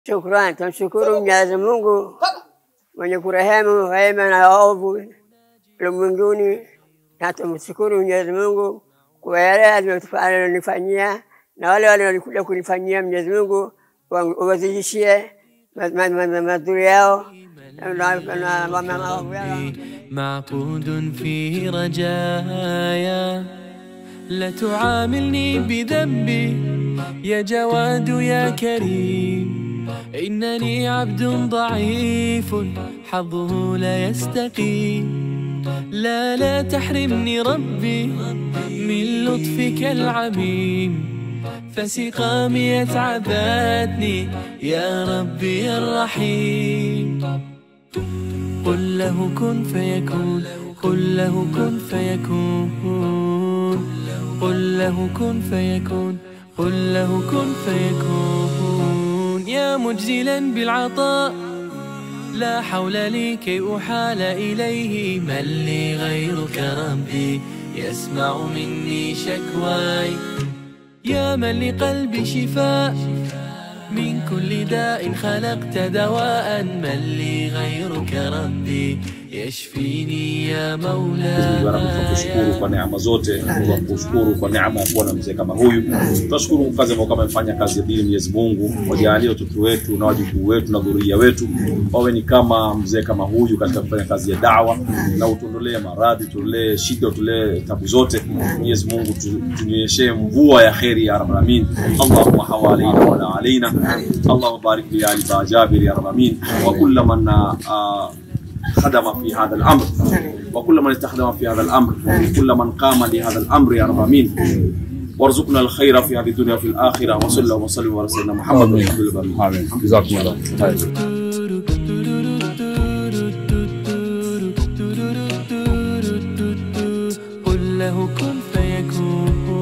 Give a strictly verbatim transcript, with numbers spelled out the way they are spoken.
Shukrani, tumshukuru Mwenyezi Mungu mwenye kurehemu wema na waovu ulimwenguni, na tumshukuru Mwenyezi Mungu kwa yale aliyonifanyia na wale waliokuja kunifanyia. Mwenyezi Mungu wawazidishie mazuri yao. معقود في رجايا لا تعاملني بذنبي يا جواد يا كريم، إنني عبد ضعيف حظه لا يستقيم. لا لا تحرمني ربي من لطفك العميم، فسقامي تعبتني يا ربي الرحيم. قل له كن فيكون، قل له كن فيكون، قل له كن فيكون، قل له كن فيكون. يا مجزلا بالعطاء لا حول لي كي أحال إليه، من لي غيرك ربي يسمع مني شكواي. يا من لقلبي شفاء من كل داء خلقت دواء، من لي غيرك ربي يشفيني يا مولاي. Tunashukuru kwa neema zote, tunashukuru kwa neema ya kuwa na mzee kama huyu. Tunashukuru kazi ambayo kama amefanya kazi ya dini Mwenyezi Mungu. Wajalie watoto wetu na wajukuu wetu na dhuria wetu wawe ni kama mzee kama huyu katika kufanya kazi ya da'wa, na utuondolee maradhi, tuondolee shida, utuondolee tabu zote. Mwenyezi Mungu tunyeshe mvua ya khairi ya rabbal alamin. Allahumma hawalina wa la alaina. Allahumma barik li ali Jabir ya rabbal alamin, wa kullu man خدم في هذا الأمر، وكل من استخدم في هذا الأمر، وكل من قام لهذا الأمر يا رب العالمين. وارزقنا الخير في هذه الدنيا وفي الآخرة، وصلى الله وسلم على سيدنا محمد والحمد لله. آمين. جزاكم الله خير. قل له كن فيكون.